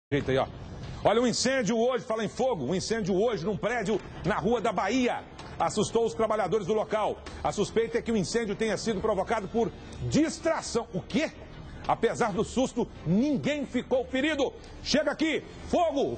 Jeito aí, ó. Olha, um incêndio hoje, fala em fogo, um incêndio hoje num prédio na Rua da Bahia. Assustou os trabalhadores do local. A suspeita é que o incêndio tenha sido provocado por distração. O quê? Apesar do susto, ninguém ficou ferido. Chega aqui, fogo,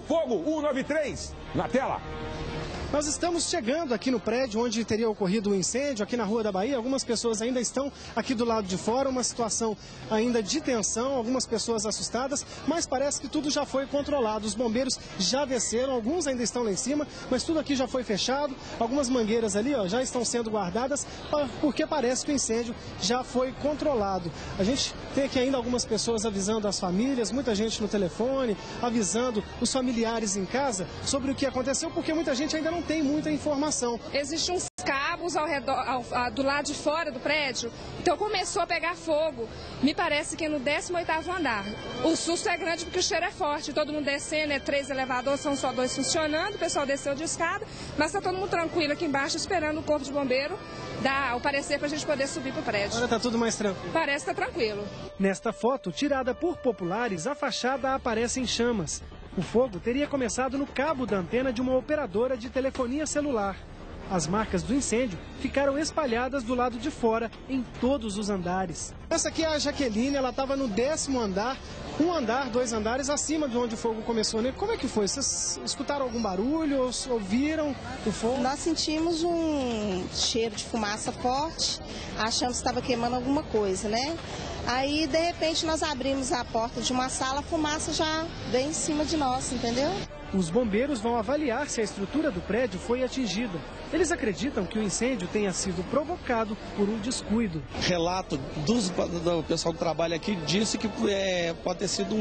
193, na tela. Nós estamos chegando aqui no prédio onde teria ocorrido o incêndio, aqui na Rua da Bahia. Algumas pessoas ainda estão aqui do lado de fora, uma situação ainda de tensão, algumas pessoas assustadas, mas parece que tudo já foi controlado. Os bombeiros já desceram, alguns ainda estão lá em cima, mas tudo aqui já foi fechado. Algumas mangueiras ali, ó, já estão sendo guardadas, porque parece que o incêndio já foi controlado. A gente tem aqui ainda algumas pessoas avisando as famílias, muita gente no telefone, avisando os familiares em casa sobre o que aconteceu, porque muita gente ainda não tem muita informação. Existem uns cabos ao redor, do lado de fora do prédio, então começou a pegar fogo. Me parece que é no 18º andar. O susto é grande porque o cheiro é forte, todo mundo descendo, 3 elevadores, são só 2 funcionando, o pessoal desceu de escada, mas está todo mundo tranquilo aqui embaixo, esperando o corpo de bombeiro dar o parecer para a gente poder subir para o prédio. Agora está tudo mais tranquilo. Parece que está tranquilo. Nesta foto, tirada por populares, a fachada aparece em chamas. O fogo teria começado no cabo da antena de uma operadora de telefonia celular. As marcas do incêndio ficaram espalhadas do lado de fora, em todos os andares. Essa aqui é a Jaqueline, ela estava no 10º andar, 1 andar, 2 andares acima de onde o fogo começou. Né? Como é que foi? Vocês escutaram algum barulho, ouviram o fogo? Nós sentimos um cheiro de fumaça forte, achamos que estava queimando alguma coisa, né? Aí, de repente, nós abrimos a porta de uma sala, a fumaça já veio em cima de nós, entendeu? Os bombeiros vão avaliar se a estrutura do prédio foi atingida. Eles acreditam que o incêndio tenha sido provocado por um descuido. Relato do pessoal que trabalha aqui disse que pode ter sido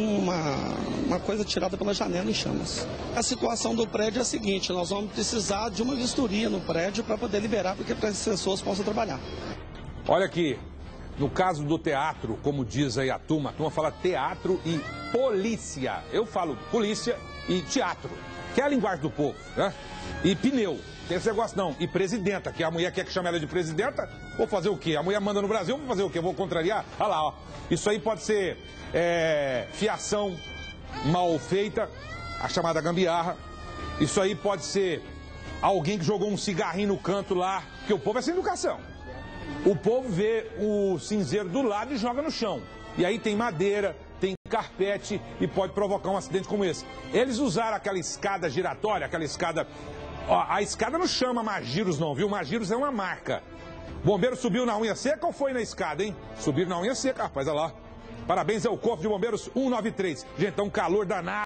uma coisa tirada pela janela em chamas. A situação do prédio é a seguinte: nós vamos precisar de uma vistoria no prédio para poder liberar, para que as pessoas possam trabalhar. Olha aqui, no caso do teatro, como diz aí a turma fala teatro e polícia. Eu falo polícia e teatro, que é a linguagem do povo, né? E pneu, tem esse negócio não. E presidenta, que a mulher quer que chame ela de presidenta, vou fazer o quê? A mulher manda no Brasil, vou fazer o quê? Vou contrariar? Olha lá, ó. Isso aí pode ser fiação mal feita, a chamada gambiarra. Isso aí pode ser alguém que jogou um cigarrinho no canto lá, porque o povo é sem educação. O povo vê o cinzeiro do lado e joga no chão. E aí tem madeira, tem carpete e pode provocar um acidente como esse. Eles usaram aquela escada giratória, aquela escada... Ó, a escada não chama Magiros não, viu? Magiros é uma marca. O bombeiro subiu na unha seca ou foi na escada, hein? Subiram na unha seca, rapaz, olha lá. Parabéns ao Corpo de Bombeiros 193. Gente, tá um calor danado.